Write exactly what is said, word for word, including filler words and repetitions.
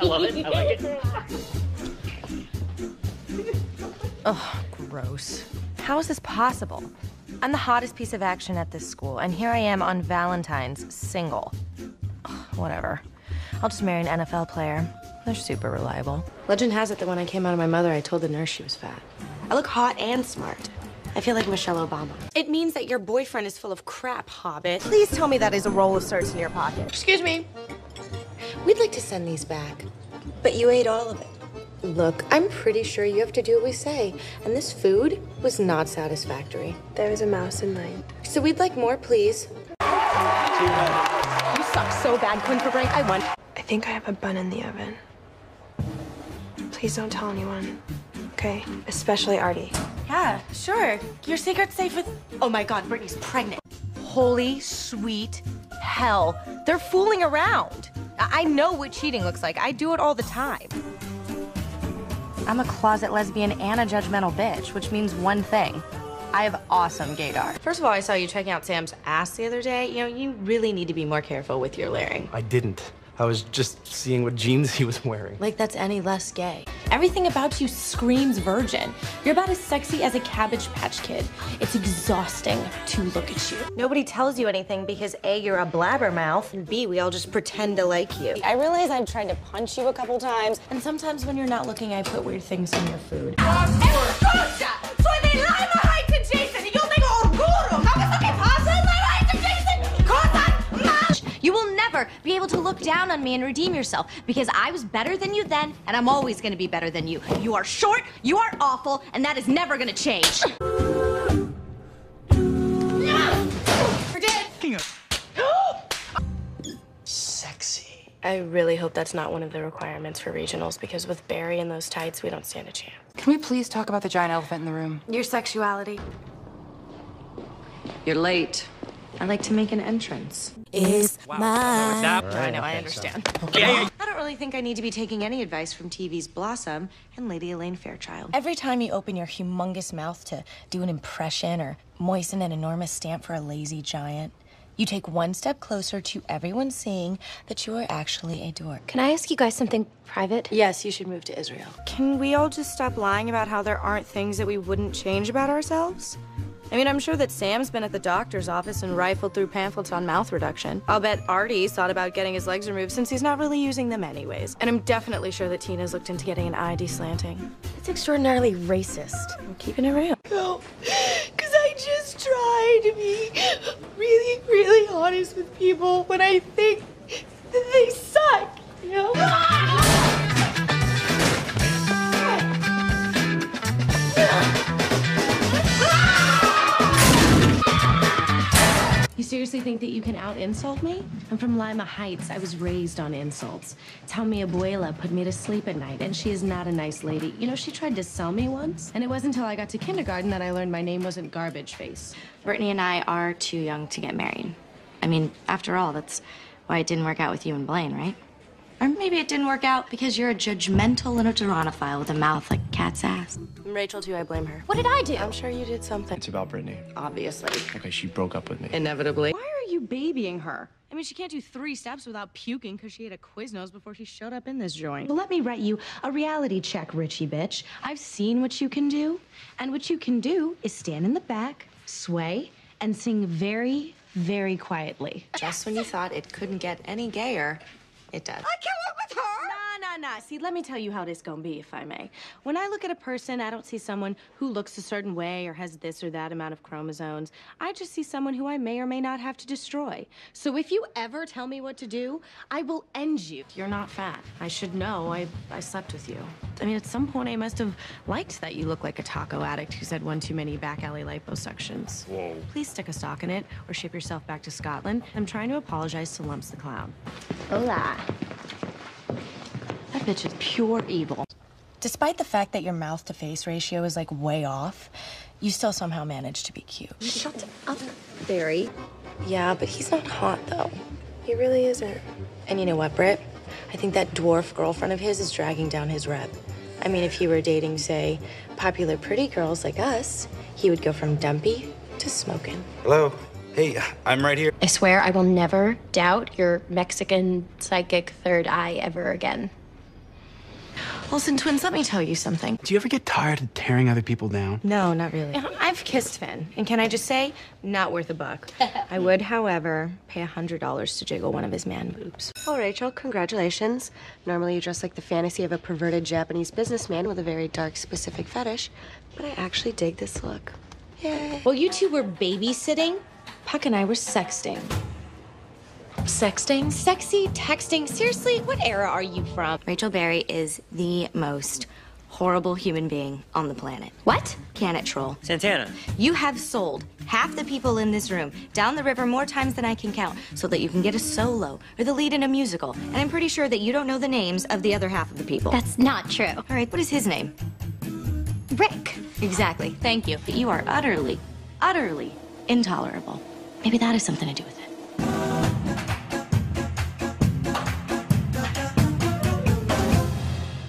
I love it. I like it. Ugh, gross. How is this possible? I'm the hottest piece of action at this school, and here I am on Valentine's, single. Ugh, whatever. I'll just marry an N F L player. They're super reliable. Legend has it that when I came out of my mother, I told the nurse she was fat. I look hot and smart. I feel like Michelle Obama. It means that your boyfriend is full of crap, Hobbit. Please tell me that is a roll of certs in your pocket. Excuse me. We'd like to send these back, but you ate all of it. Look, I'm pretty sure you have to do what we say, and this food was not satisfactory. There was a mouse in mine. So we'd like more, please. You suck so bad, Quinn for break. I won. I think I have a bun in the oven. Please don't tell anyone, okay? Especially Artie. Yeah, sure. Your secret's safe with... Oh my God, Brittany's pregnant. Holy sweet hell. They're fooling around. I, I know what cheating looks like. I do it all the time. I'm a closet lesbian and a judgmental bitch, which means one thing. I have awesome gaydar. First of all, I saw you checking out Sam's ass the other day. You know, you really need to be more careful with your layering. I didn't. I was just seeing what jeans he was wearing. Like that's any less gay. Everything about you screams virgin. You're about as sexy as a Cabbage Patch Kid. It's exhausting to look at you. Nobody tells you anything because A, you're a blabbermouth, and B, we all just pretend to like you. I realize I've tried to punch you a couple times. And sometimes when you're not looking, I put weird things in your food. You will never be able to look down on me and redeem yourself because I was better than you then, and I'm always gonna be better than you. You are short, you are awful, and that is never gonna change. We're dead. Sexy. I really hope that's not one of the requirements for regionals, because with Barry and those tights, we don't stand a chance. Can we please talk about the giant elephant in the room? Your sexuality. You're late. I like to make an entrance. Is Wow. mine. That? I know, I understand. Yeah. I don't really think I need to be taking any advice from T V's Blossom and Lady Elaine Fairchild. Every time you open your humongous mouth to do an impression or moisten an enormous stamp for a lazy giant, you take one step closer to everyone seeing that you are actually a dork. Can I ask you guys something private? Yes, you should move to Israel. Can we all just stop lying about how there aren't things that we wouldn't change about ourselves? I mean, I'm sure that Sam's been at the doctor's office and rifled through pamphlets on mouth reduction. I'll bet Artie's thought about getting his legs removed since he's not really using them anyways. And I'm definitely sure that Tina's looked into getting an eye deslanting. It's extraordinarily racist. I'm keeping it real. No, because I just try to be really, really honest with people when I think that they suck, you know? You seriously think that you can out-insult me? I'm from Lima Heights. I was raised on insults. It's how mi abuela put me to sleep at night, and she is not a nice lady. You know, she tried to sell me once, and it wasn't until I got to kindergarten that I learned my name wasn't Garbage Face. Brittany and I are too young to get married. I mean, after all, that's why it didn't work out with you and Blaine, right? Or maybe it didn't work out because you're a judgmental little Geronophile with a mouth like a cat's ass. Rachel, too, I blame her. What did I do? I'm sure you did something. It's about Brittany. Obviously. Okay, she broke up with me. Inevitably. Why are you babying her? I mean, she can't do three steps without puking because she ate a Quiznos before she showed up in this joint. Well, let me write you a reality check, Richie bitch. I've seen what you can do, and what you can do is stand in the back, sway, and sing very, very quietly. Just when you thought it couldn't get any gayer, it does. I can't work with her! Nah, nah, nah. See, let me tell you how it is gonna be, if I may. When I look at a person, I don't see someone who looks a certain way or has this or that amount of chromosomes. I just see someone who I may or may not have to destroy. So if you ever tell me what to do, I will end you. You're not fat. I should know. I, I slept with you. I mean, at some point, I must have liked that you look like a taco addict who's had one too many back alley liposuctions. Whoa. Please stick a sock in it or ship yourself back to Scotland. I'm trying to apologize to Lumps the Clown. Hola. That bitch is pure evil. Despite the fact that your mouth-to-face ratio is, like, way off, you still somehow manage to be cute. Shut up, Barry. Yeah, but he's not hot, though. He really isn't. And you know what, Britt? I think that dwarf girlfriend of his is dragging down his rep. I mean, if he were dating, say, popular pretty girls like us, he would go from dumpy to smoking. Hello. Hey, I'm right here. I swear I will never doubt your Mexican psychic third eye ever again. Olsen twins, let me tell you something. Do you ever get tired of tearing other people down? No, not really. I've kissed Finn, and can I just say, not worth a buck. I would, however, pay a hundred dollars to jiggle one of his man boobs. Oh, Rachel, congratulations. Normally you dress like the fantasy of a perverted Japanese businessman with a very dark, specific fetish, but I actually dig this look. Yay. While you two were babysitting, Puck and I were sexting. Sexting? Sexy, texting. Seriously, what era are you from? Rachel Berry is the most horrible human being on the planet. What? Can it, troll? Santana. You have sold half the people in this room down the river more times than I can count so that you can get a solo or the lead in a musical. And I'm pretty sure that you don't know the names of the other half of the people. That's not true. All right, what is his name? Rick. Exactly, thank you. But you are utterly, utterly intolerable. Maybe that has something to do with it.